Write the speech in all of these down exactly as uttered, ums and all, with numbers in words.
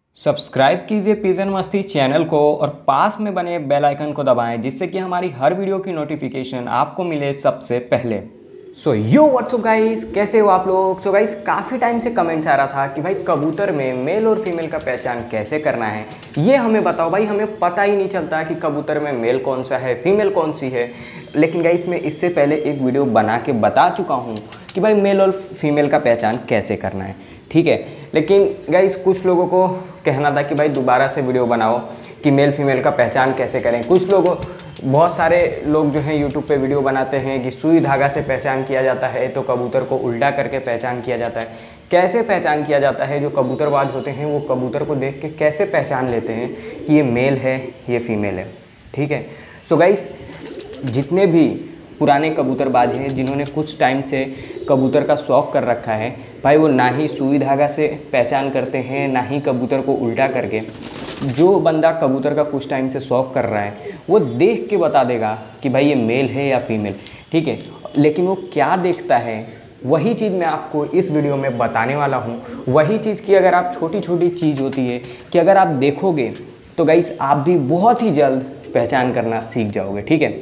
Subscribe कीजिए pigeon मस्ती channel को और पास में बने बेल आइकन को दबाएं जिससे कि हमारी हर वीडियो की नोटिफिकेशन आपको मिले सबसे पहले। सो यो व्हाट्सअप गाइस, कैसे हो आप लोग। सो गाइस, काफ़ी टाइम से कमेंट्स आ रहा था कि भाई कबूतर में मेल और फीमेल का पहचान कैसे करना है, ये हमें बताओ। भाई हमें पता ही नहीं चलता कि कबूतर में मेल कौन सा है, फीमेल कौन सी है। लेकिन गाइस, मैं इससे पहले एक वीडियो बना के बता चुका हूँ कि भाई मेल और फीमेल का पहचान कैसे करना है, ठीक है। लेकिन गाइस, कुछ लोगों को कहना था कि भाई दोबारा से वीडियो बनाओ कि मेल फीमेल का पहचान कैसे करें। कुछ लोगों बहुत सारे लोग जो हैं यूट्यूब पे वीडियो बनाते हैं कि सुई धागा से पहचान किया जाता है, तो कबूतर को उल्टा करके पहचान किया जाता है। कैसे पहचान किया जाता है, जो कबूतरबाज होते हैं वो कबूतर को देख के कैसे पहचान लेते हैं कि ये मेल है ये फीमेल है, ठीक है। सो गाइस, जितने भी पुराने कबूतरबाज हैं जिन्होंने कुछ टाइम से कबूतर का शौक़ कर रखा है, भाई वो ना ही सुई धागा से पहचान करते हैं ना ही कबूतर को उल्टा करके। जो बंदा कबूतर का कुछ टाइम से शौक़ कर रहा है वो देख के बता देगा कि भाई ये मेल है या फीमेल, ठीक है। लेकिन वो क्या देखता है, वही चीज़ मैं आपको इस वीडियो में बताने वाला हूँ। वही चीज़ की अगर आप छोटी छोटी चीज़ होती है कि अगर आप देखोगे तो गाइस आप भी बहुत ही जल्द पहचान करना सीख जाओगे, ठीक है।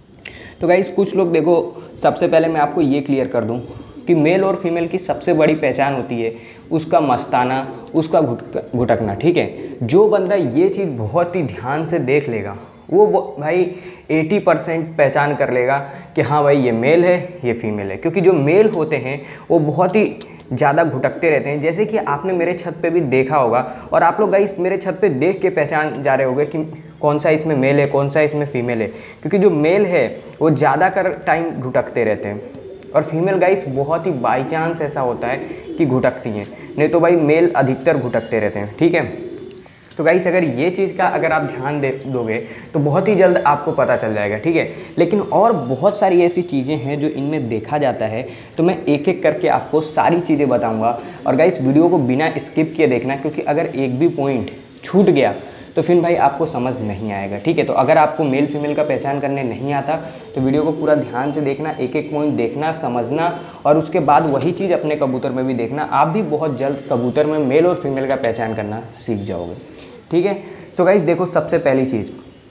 तो गाइस, कुछ लोग देखो, सबसे पहले मैं आपको ये क्लियर कर दूं कि मेल और फीमेल की सबसे बड़ी पहचान होती है उसका मस्ताना, उसका घुटक घुटकना, ठीक है। जो बंदा ये चीज़ बहुत ही ध्यान से देख लेगा वो भाई अस्सी परसेंट पहचान कर लेगा कि हाँ भाई ये मेल है ये फीमेल है। क्योंकि जो मेल होते हैं वो बहुत ही ज़्यादा घुटकते रहते हैं, जैसे कि आपने मेरे छत पे भी देखा होगा। और आप लोग गाइस मेरे छत पे देख के पहचान जा रहे होंगे कि कौन सा इसमें मेल है कौन सा इसमें फीमेल है। क्योंकि जो मेल है वो ज़्यादा कर टाइम घुटकते रहते हैं और फीमेल गाइस बहुत ही बाई चांस ऐसा होता है कि घुटकती हैं, नहीं तो भाई मेल अधिकतर घुटकते रहते हैं, ठीक है। तो गाइस, अगर ये चीज़ का अगर आप ध्यान दे दोगे तो बहुत ही जल्द आपको पता चल जाएगा, ठीक है। लेकिन और बहुत सारी ऐसी चीज़ें हैं जो इनमें देखा जाता है, तो मैं एक एक करके आपको सारी चीज़ें बताऊंगा। और गाइस, वीडियो को बिना स्किप किए देखना, क्योंकि अगर एक भी पॉइंट छूट गया तो फिर भाई आपको समझ नहीं आएगा, ठीक है। तो अगर आपको मेल फीमेल का पहचान करने नहीं आता तो वीडियो को पूरा ध्यान से देखना, एक एक पॉइंट देखना, समझना, और उसके बाद वही चीज़ अपने कबूतर में भी देखना। आप भी बहुत जल्द कबूतर में मेल और फीमेल का पहचान करना सीख जाओगे, ठीक है। सो गाइस देखो, सबसे पहली चीज़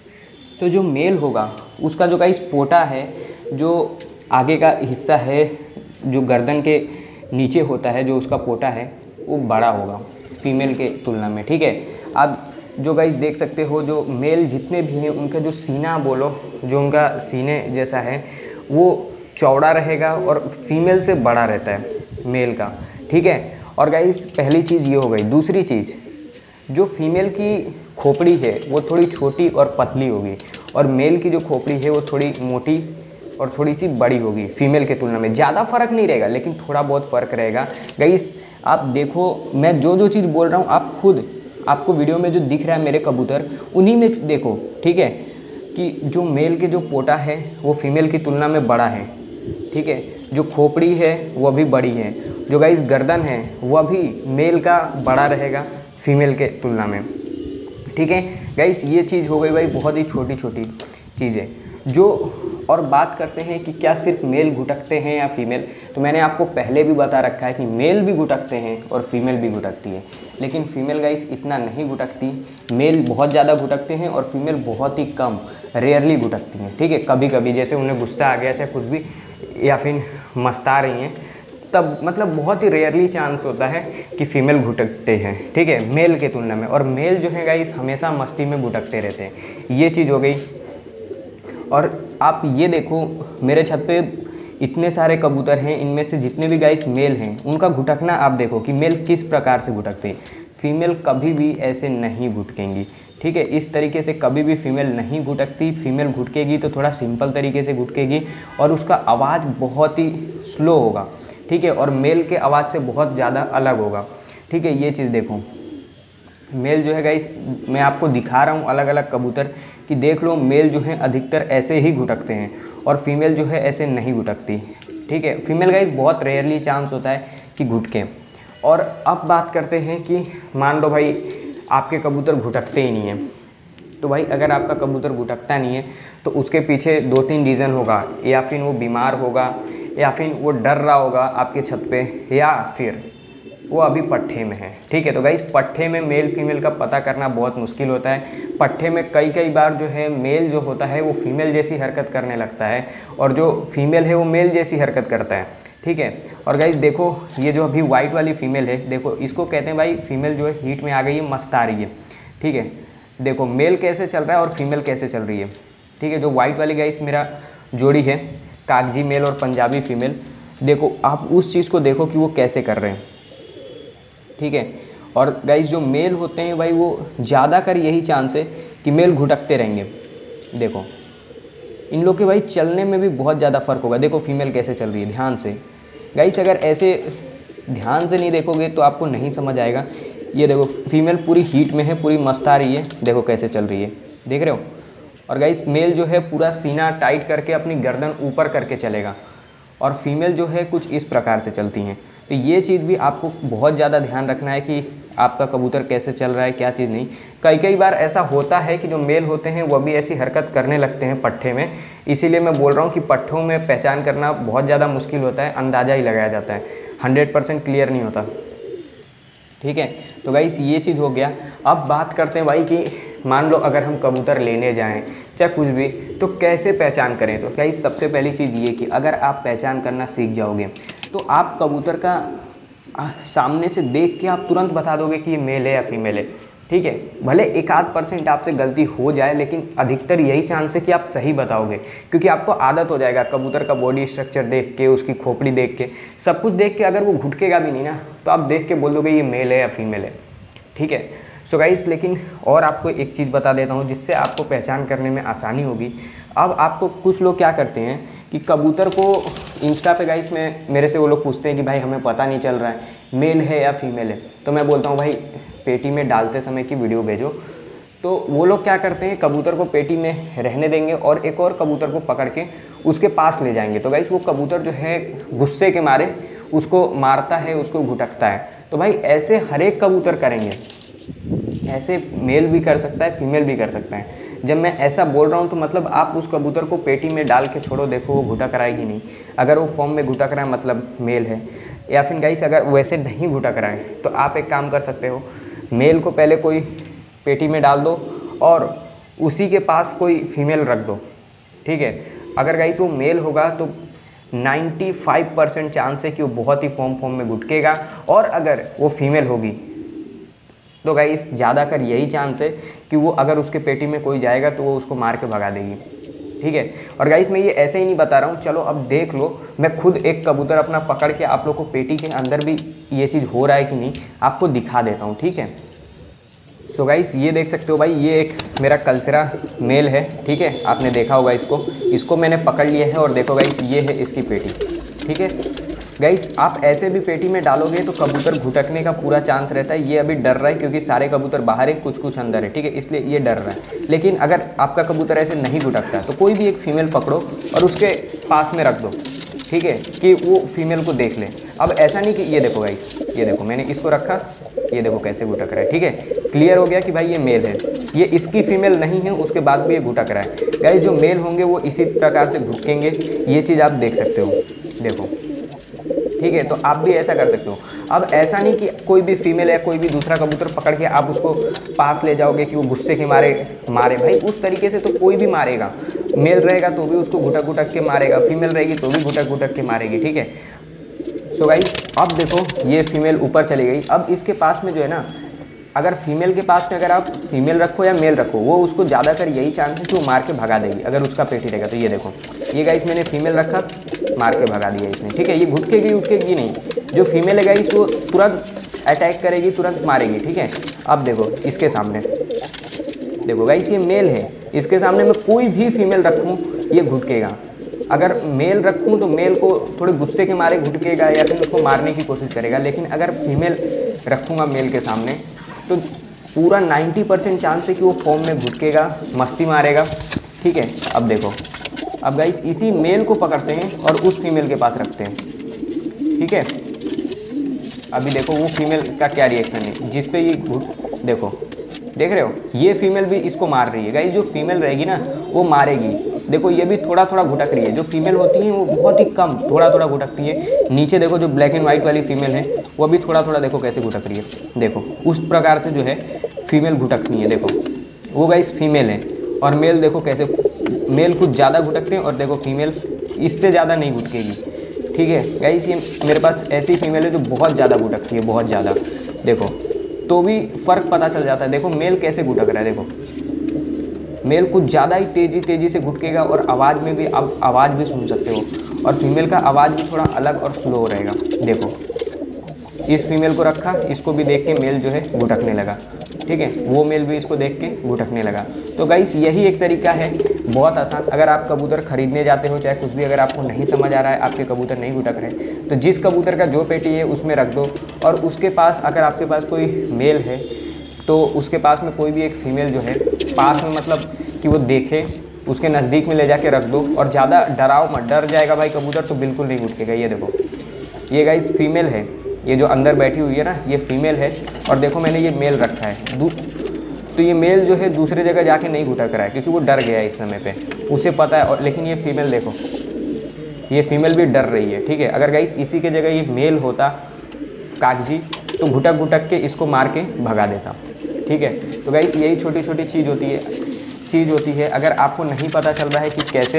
तो जो मेल होगा उसका जो गाइस पोटा है, जो आगे का हिस्सा है जो गर्दन के नीचे होता है, जो उसका पोटा है वो बड़ा होगा फीमेल के तुलना में, ठीक है। आप जो गाइस देख सकते हो, जो मेल जितने भी हैं उनका जो सीना बोलो, जो उनका सीने जैसा है वो चौड़ा रहेगा और फीमेल से बड़ा रहता है मेल का, ठीक है। और गाइस पहली चीज़ ये हो गई। दूसरी चीज़, जो फीमेल की खोपड़ी है वो थोड़ी छोटी और पतली होगी और मेल की जो खोपड़ी है वो थोड़ी मोटी और थोड़ी सी बड़ी होगी फीमेल के तुलना में। ज़्यादा फ़र्क नहीं रहेगा लेकिन थोड़ा बहुत फ़र्क रहेगा। गाइस आप देखो, मैं जो जो चीज़ बोल रहा हूँ आप खुद, आपको वीडियो में जो दिख रहा है मेरे कबूतर उन्हीं में देखो, ठीक है, कि जो मेल के जो पोटा है वो फीमेल की तुलना में बड़ा है, ठीक है। जो खोपड़ी है वो भी बड़ी है, जो गाइस गर्दन है वह भी मेल का बड़ा रहेगा फीमेल के तुलना में, ठीक है। गाइस ये चीज़ हो गई भाई बहुत ही छोटी छोटी चीज़ें जो। और बात करते हैं कि क्या सिर्फ मेल घुटकते हैं या फीमेल, तो मैंने आपको पहले भी बता रखा है कि मेल भी घुटकते हैं और फीमेल भी घुटकती है। लेकिन फीमेल गाइस इतना नहीं घुटकती, मेल बहुत ज़्यादा घुटकते हैं और फीमेल बहुत ही कम, रेयरली घुटकती हैं, ठीक है। कभी कभी जैसे उन्हें गुस्सा आ गया चाहे कुछ भी, या फिर मस्ता रही हैं, तब मतलब बहुत ही रेयरली चांस होता है कि फीमेल घुटकते हैं, ठीक है, मेल के तुलना में। और मेल जो है गाइस हमेशा मस्ती में घुटकते रहते हैं, ये चीज़ हो गई। और आप ये देखो, मेरे छत पे इतने सारे कबूतर हैं, इनमें से जितने भी गाइस मेल हैं उनका घुटकना आप देखो कि मेल किस प्रकार से घुटकते हैं। फीमेल कभी भी ऐसे नहीं घुटकेंगी, ठीक है। इस तरीके से कभी भी फीमेल नहीं घुटकती। फीमेल घुटकेगी तो थोड़ा सिंपल तरीके से घुटकेगी और उसका आवाज़ बहुत ही स्लो होगा, ठीक है, और मेल के आवाज़ से बहुत ज़्यादा अलग होगा, ठीक है। ये चीज़ देखो, मेल जो है गाइस मैं आपको दिखा रहा हूँ अलग अलग कबूतर कि देख लो, मेल जो है अधिकतर ऐसे ही घुटकते हैं और फीमेल जो है ऐसे नहीं घुटकती, ठीक है। फीमेल गाइस बहुत रेयरली चांस होता है कि घुटकें। और अब बात करते हैं कि मान लो भाई आपके कबूतर घुटकते ही नहीं हैं, तो भाई अगर आपका कबूतर घुटकता नहीं है तो उसके पीछे दो तीन रीज़न होगा। या फिर वो बीमार होगा, या फिर वो डर रहा होगा आपके छत पे, या फिर वो अभी पट्ठे में है। ठीक है, तो गाइस पट्ठे में मेल फीमेल का पता करना बहुत मुश्किल होता है। पट्ठे में कई कई बार जो है मेल जो होता है वो फीमेल जैसी हरकत करने लगता है और जो फीमेल है वो मेल जैसी हरकत करता है। ठीक है, और गाइस देखो ये जो अभी वाइट वाली फीमेल है, देखो इसको कहते हैं भाई फीमेल जो है हीट में आ गई है, मस्त आ रही है। ठीक है, देखो मेल कैसे चल रहा है और फीमेल कैसे चल रही है। ठीक है, जो वाइट वाली गाइस मेरा जोड़ी है कागजी मेल और पंजाबी फीमेल, देखो आप उस चीज़ को देखो कि वो कैसे कर रहे हैं। ठीक है, और गाइस जो मेल होते हैं भाई वो ज़्यादा कर यही चांस है कि मेल घुटकते रहेंगे। देखो इन लोग के भाई चलने में भी बहुत ज़्यादा फ़र्क होगा। देखो फीमेल कैसे चल रही है, ध्यान से गाइस, अगर ऐसे ध्यान से नहीं देखोगे तो आपको नहीं समझ आएगा। ये देखो फीमेल पूरी हीट में है, पूरी मस्त आ रही है, देखो कैसे चल रही है, देख रहे हो। और गाइस मेल जो है पूरा सीना टाइट करके अपनी गर्दन ऊपर करके चलेगा और फीमेल जो है कुछ इस प्रकार से चलती हैं। तो ये चीज़ भी आपको बहुत ज़्यादा ध्यान रखना है कि आपका कबूतर कैसे चल रहा है, क्या चीज़ नहीं। कई कई बार ऐसा होता है कि जो मेल होते हैं वो भी ऐसी हरकत करने लगते हैं पट्ठे में, इसीलिए मैं बोल रहा हूँ कि पट्ठों में पहचान करना बहुत ज़्यादा मुश्किल होता है, अंदाज़ा ही लगाया जाता है, हंड्रेड परसेंट क्लियर नहीं होता। ठीक है, तो गाइस ये चीज़ हो गया। अब बात करते हैं भाई कि मान लो अगर हम कबूतर लेने जाएं चाहे कुछ भी, तो कैसे पहचान करें। तो गाइस सबसे पहली चीज़ ये कि अगर आप पहचान करना सीख जाओगे तो आप कबूतर का सामने से देख के आप तुरंत बता दोगे कि ये मेल है या फीमेल है। ठीक है, भले एक आध परसेंट आपसे गलती हो जाए लेकिन अधिकतर यही चांस है कि आप सही बताओगे, क्योंकि आपको आदत हो जाएगा कबूतर का बॉडी स्ट्रक्चर देख के, उसकी खोपड़ी देख के, सब कुछ देख के। अगर वो घुटकेगा भी नहीं ना तो आप देख के बोल दोगे ये मेल है या फीमेल है। ठीक है, सो गाइस लेकिन और आपको एक चीज़ बता देता हूँ जिससे आपको पहचान करने में आसानी होगी। अब आपको कुछ लोग क्या करते हैं कि कबूतर को इंस्टा पे गाइस में मेरे से वो लोग पूछते हैं कि भाई हमें पता नहीं चल रहा है मेल है या फीमेल है, तो मैं बोलता हूँ भाई पेटी में डालते समय की वीडियो भेजो। तो वो लोग क्या करते हैं, कबूतर को पेटी में रहने देंगे और एक और कबूतर को पकड़ के उसके पास ले जाएंगे। तो गाइस वो कबूतर जो है गुस्से के मारे उसको मारता है, उसको घुटकता है। तो भाई ऐसे हर एक कबूतर करेंगे, ऐसे मेल भी कर सकता है, फीमेल भी कर सकता है। जब मैं ऐसा बोल रहा हूँ तो मतलब आप उस कबूतर को पेटी में डाल के छोड़ो, देखो वो घुटक रहा है कि नहीं। अगर वो फॉर्म में घुटक रहा है मतलब मेल है, या फिर गाइस अगर वैसे नहीं घुटक रहा है तो आप एक काम कर सकते हो, मेल को पहले कोई पेटी में डाल दो और उसी के पास कोई फीमेल रख दो। ठीक है, अगर गाइस वो मेल होगा तो पचानवे परसेंट चांस है कि वो बहुत ही फॉर्म फॉर्म में घुटकेगा, और अगर वो फीमेल होगी तो गाइस ज़्यादा कर यही चांस है कि वो अगर उसके पेटी में कोई जाएगा तो वो उसको मार के भगा देगी। ठीक है, और गाइस मैं ये ऐसे ही नहीं बता रहा हूँ, चलो अब देख लो, मैं खुद एक कबूतर अपना पकड़ के आप लोग को पेटी के अंदर भी ये चीज़ हो रहा है कि नहीं आपको दिखा देता हूँ। ठीक है, सो गाइस ये देख सकते हो भाई, ये एक मेरा कलसेरा मेल है। ठीक है, आपने देखा होगा इसको, इसको मैंने पकड़ लिया है और देखो गाइस ये है इसकी पेटी। ठीक है गाइस, आप ऐसे भी पेटी में डालोगे तो कबूतर घुटकने का पूरा चांस रहता है। ये अभी डर रहा है क्योंकि सारे कबूतर बाहर है, कुछ कुछ अंदर है। ठीक है, इसलिए ये डर रहा है। लेकिन अगर आपका कबूतर ऐसे नहीं घुटकता तो कोई भी एक फीमेल पकड़ो और उसके पास में रख दो। ठीक है, कि वो फीमेल को देख ले। अब ऐसा नहीं कि ये देखो गाइस, ये देखो मैंने इसको रखा, ये देखो कैसे घुटक रहा है। ठीक है, क्लियर हो गया कि भाई ये मेल है, ये इसकी फीमेल नहीं है, उसके बाद भी ये घुटक रहा है। गाइस जो मेल होंगे वो इसी प्रकार से घुटकेंगे, ये चीज़ आप देख सकते हो, देखो। ठीक है, तो आप भी ऐसा कर सकते हो। अब ऐसा नहीं कि कोई भी फीमेल या कोई भी दूसरा कबूतर पकड़ के आप उसको पास ले जाओगे कि वो गुस्से के मारे मारे। भाई उस तरीके से तो कोई भी मारेगा, मेल रहेगा तो भी उसको घुटक घुटक के मारेगा, फीमेल रहेगी तो भी घुटक घुटक के मारेगी। ठीक है, सो गाइस अब देखो ये फीमेल ऊपर चली गई। अब इसके पास में जो है ना, अगर फीमेल के पास में अगर आप फीमेल रखो या मेल रखो, वो उसको ज़्यादातर यही चांस है कि वो मार के भगा देगी अगर उसका पेटी रहेगा। तो ये देखो, ये गाइस मैंने फीमेल रखा, मार के भगा दिया इसने। ठीक है, ये घुटकेगी उठकेगी नहीं, जो फीमेल है गाइस वो तुरंत अटैक करेगी, तुरंत मारेगी। ठीक है, अब देखो इसके सामने, देखो गाइस ये मेल है, इसके सामने मैं कोई भी फीमेल रखूँ ये घुटकेगा। अगर मेल रखूँ तो मेल को थोड़े गुस्से के मारे घुटकेगा या फिर उसको मारने की कोशिश करेगा। लेकिन अगर फीमेल रखूँगा मेल के सामने तो पूरा नब्बे परसेंट चांस है कि वो फॉर्म में घुटकेगा, मस्ती मारेगा। ठीक है, अब देखो, अब गाइस इसी मेल को पकड़ते हैं और उस फीमेल के पास रखते हैं। ठीक है, अभी देखो वो फीमेल का क्या रिएक्शन है, जिस पे ये घुट, देखो देख रहे हो, ये फीमेल भी इसको मार रही है। गाइस जो फीमेल रहेगी ना वो मारेगी, देखो ये भी थोड़ा थोड़ा घुटक रही है। जो फीमेल होती हैं वो बहुत ही कम थोड़ा थोड़ा घुटकती है। नीचे देखो जो ब्लैक एंड वाइट वाली फीमेल है वो भी थोड़ा थोड़ा देखो कैसे घुटक रही है। देखो उस प्रकार से जो है फीमेल घुटकती है। देखो वो गाइस फीमेल है और मेल देखो कैसे, मेल कुछ ज़्यादा घुटकते हैं और देखो फीमेल इससे ज़्यादा नहीं घुटकेगी। ठीक है गाइस, ये मेरे पास ऐसी फीमेल है जो बहुत ज़्यादा घुटकती है, बहुत ज़्यादा। देखो तो भी फ़र्क पता चल जाता है। देखो मेल कैसे घुटक रहा है, देखो मेल कुछ ज़्यादा ही तेज़ी तेज़ी से घुटकेगा और आवाज़ में भी आप आवाज़ भी सुन सकते हो, और फीमेल का आवाज़ भी थोड़ा अलग और स्लो रहेगा। देखो इस फीमेल को रखा, इसको भी देख के मेल जो है घुटकने लगा। ठीक है, वो मेल भी इसको देख के घुटकने लगा। तो गाइस यही एक तरीका है, बहुत आसान। अगर आप कबूतर खरीदने जाते हो, चाहे कुछ भी, अगर आपको नहीं समझ आ रहा है, आपके कबूतर नहीं घुटक रहे, तो जिस कबूतर का जो पेटी है उसमें रख दो, और उसके पास अगर आपके पास कोई मेल है तो उसके पास में कोई भी एक फीमेल जो है पास में, मतलब कि वो देखे, उसके नज़दीक में ले जाके रख दो। और ज़्यादा डराओ मत, डर जाएगा भाई कबूतर तो बिल्कुल नहीं घुटकेगा। ये देखो ये गाइस फीमेल है, ये जो अंदर बैठी हुई है ना ये फीमेल है, और देखो मैंने ये मेल रखा है। तो ये मेल जो है दूसरे जगह जाके नहीं घुटक रहा है क्योंकि वो डर गया है इस समय पे, उसे पता है। और लेकिन ये फीमेल देखो, ये फीमेल भी डर रही है। ठीक है, अगर गाइस इसी के जगह ये मेल होता कागजी तो घुटक घुटक के इसको मार के भगा देता। ठीक है, तो गाइस यही छोटी छोटी चीज़ होती है चीज़ होती है अगर आपको नहीं पता चल रहा है कि कैसे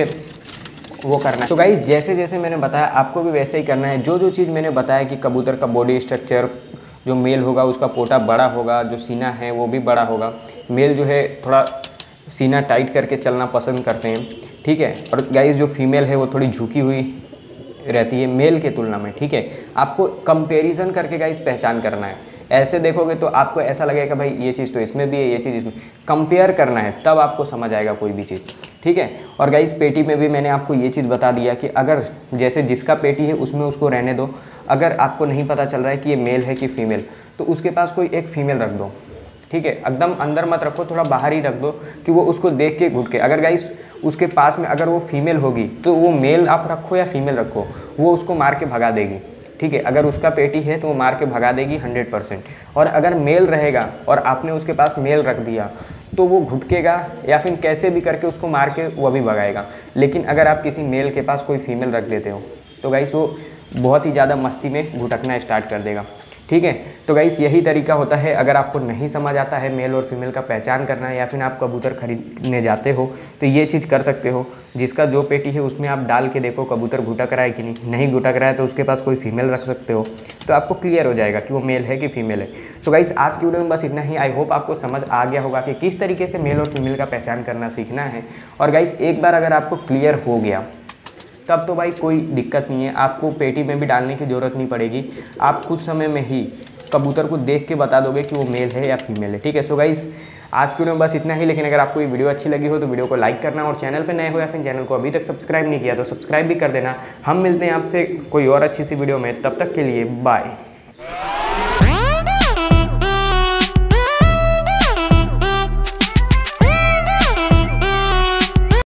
वो करना है। तो गाइस जैसे जैसे मैंने बताया आपको भी वैसे ही करना है। जो जो चीज़ मैंने बताया कि कबूतर का बॉडी स्ट्रक्चर, जो मेल होगा उसका पोटा बड़ा होगा, जो सीना है वो भी बड़ा होगा। मेल जो है थोड़ा सीना टाइट करके चलना पसंद करते हैं। ठीक है, और गाइस जो फीमेल है वो थोड़ी झुकी हुई रहती है मेल के तुलना में। ठीक है, आपको कंपैरिजन करके गाइस पहचान करना है। ऐसे देखोगे तो आपको ऐसा लगेगा भाई ये चीज़ तो इसमें भी है, ये चीज़ इसमें, कंपेयर करना है तब आपको समझ आएगा कोई भी चीज़। ठीक है, और गाइस पेटी में भी मैंने आपको ये चीज़ बता दिया कि अगर जैसे जिसका पेटी है उसमें उसको रहने दो। अगर आपको नहीं पता चल रहा है कि ये मेल है कि फीमेल, तो उसके पास कोई एक फीमेल रख दो। ठीक है, एकदम अंदर मत रखो, थोड़ा बाहर ही रख दो कि वो उसको देख के घुटके। अगर गाइस उसके पास में अगर वो फीमेल होगी तो वो मेल आप रखो या फीमेल रखो, वो उसको मार के भगा देगी। ठीक है, अगर उसका पेटी है तो वो मार के भगा देगी हंड्रेड परसेंट। और अगर मेल रहेगा और आपने उसके पास मेल रख दिया तो वो घुटकेगा या फिर कैसे भी करके उसको मार के वो भी भगाएगा। लेकिन अगर आप किसी मेल के पास कोई फीमेल रख देते हो तो गाइस वो बहुत ही ज़्यादा मस्ती में घुटकना स्टार्ट कर देगा। ठीक है, तो गाइस यही तरीका होता है। अगर आपको नहीं समझ आता है मेल और फीमेल का पहचान करना है, या फिर आप कबूतर खरीदने जाते हो तो ये चीज़ कर सकते हो। जिसका जो पेटी है उसमें आप डाल के देखो कबूतर घुटक रहा है कि नहीं। नहीं घुटक रहा है तो उसके पास कोई फीमेल रख सकते हो, तो आपको क्लियर हो जाएगा कि वो मेल है कि फीमेल है। तो गाइस आज की वीडियो में बस इतना ही। आई होप आपको समझ आ गया होगा कि किस तरीके से मेल और फीमेल का पहचान करना सीखना है। और गाइस एक बार अगर आपको क्लियर हो गया तब तो भाई कोई दिक्कत नहीं है, आपको पेटी में भी डालने की ज़रूरत नहीं पड़ेगी। आप कुछ समय में ही कबूतर को देख के बता दोगे कि वो मेल है या फीमेल है। ठीक है, सो गाइस आज की वीडियो में बस इतना ही। लेकिन अगर आपको ये वीडियो अच्छी लगी हो तो वीडियो को लाइक करना, और चैनल पे नए हो या फिर चैनल को अभी तक सब्सक्राइब नहीं किया तो सब्सक्राइब भी कर देना। हम मिलते हैं आपसे कोई और अच्छी सी वीडियो में, तब तक के लिए बाय।